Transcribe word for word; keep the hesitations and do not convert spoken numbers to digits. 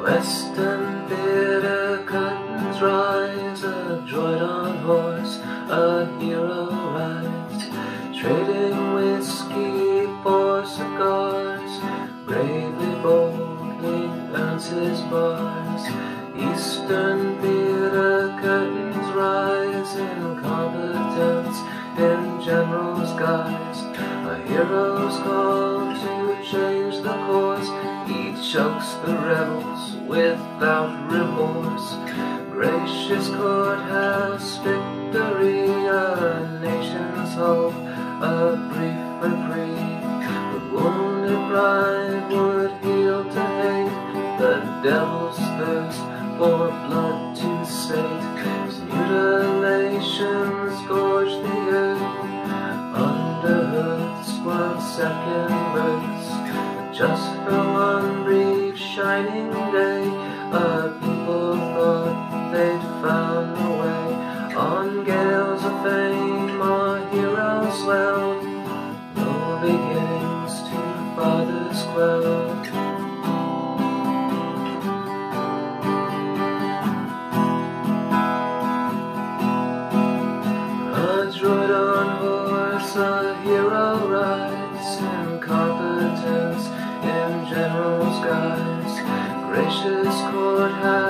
Western theater curtains rise, a droid on horse, a hero rides, trading whiskey for cigars, bravely, boldly earns his bars. Eastern theater curtains rise, incompetence in general's guise, a hero's call to change the course. He chokes the rebels without remorse. Gracious courthouse victory, a nation's hope, a brief reprieve. The wounded pride would heal to hate, the devil's thirst for blood to sate. His mutilations gorge the earth, under hoods squirm second births. Just for one brief shining day, a people thought they'd found a way. On gales of fame our heroes swelled, no beginnings to fathers quelled. A droid on horse, a hero rides, incompetence in general's guise. Gracious courthouse